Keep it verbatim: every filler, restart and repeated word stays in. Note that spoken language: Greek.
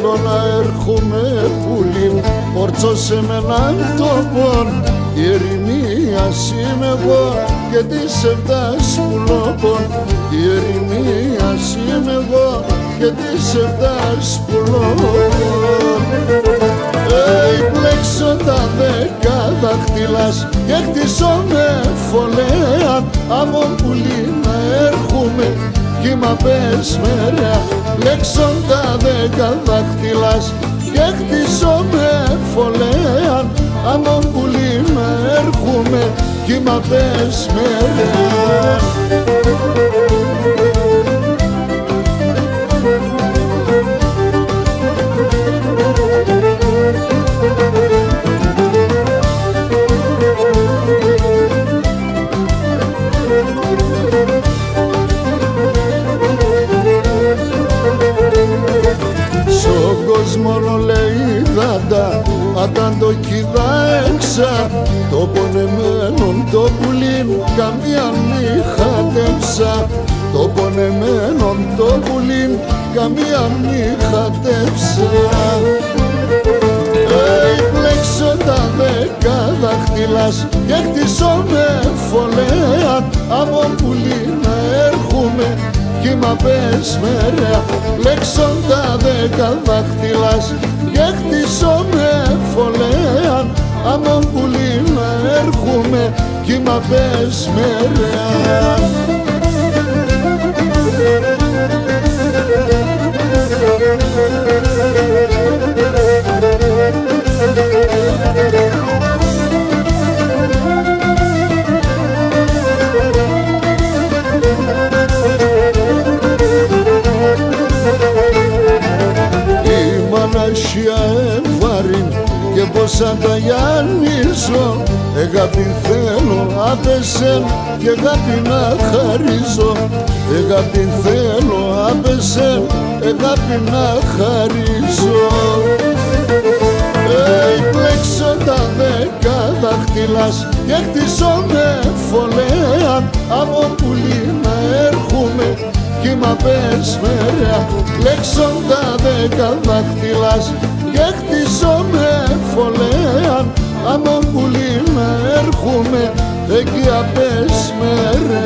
θέλω να έρχομαι πουλί, ορτσώσε με έναν τόπον. Η ερημίας είμαι εγώ και της επτάς πουλόπων. Η ερημίας είμαι εγώ και της επτάς πουλόπων. Ει πλέξω τα δέκα δάχτυλας και χτίσω με φωλέα. Άμμο πουλί να έρχομαι κύμα πες με ρεά. Πλέξω τα δέκα δάχτυλας και χτίσω με φωλέα. Άμμο πουλί να έρχομαι κύμα πες με ρεά. Μόνο λέει δάντα, αν το κοίτα έξα. Το πονεμένον το πουλίν καμία μη χατεύσα. Το πονεμένον το πουλίν καμία μη χατεύσα. Ει πλέξω τα δέκα δάχτυλας και χτίσω με φωλέα. Άμμο πουλί να έρχομαι κύμα πες με ρεά. Πλέξω τα δέκα δάχτυλας και χτίσω με φωλέα. Άμμο πουλί να έρχομαι κύμα πες με ρεά. Ανασιά εμβάριν και πως ανταγιανίζω. Αγάπη θέλω άπεσεν και αγάπη να χαρίζω. Αγάπη θέλω άπεσεν, αγάπη να χαρίζω. Ει πλέξω τα δέκα δάχτυλας και χτίσω με φωλέα. Άμμο πουλί να έρχομαι κύμα πες με ρεά. Πλέξω τα δέκα δάχτυλας και χτίσω με φωλέα. Άμμο πουλί να έρχομαι εκεί απες με ρεά.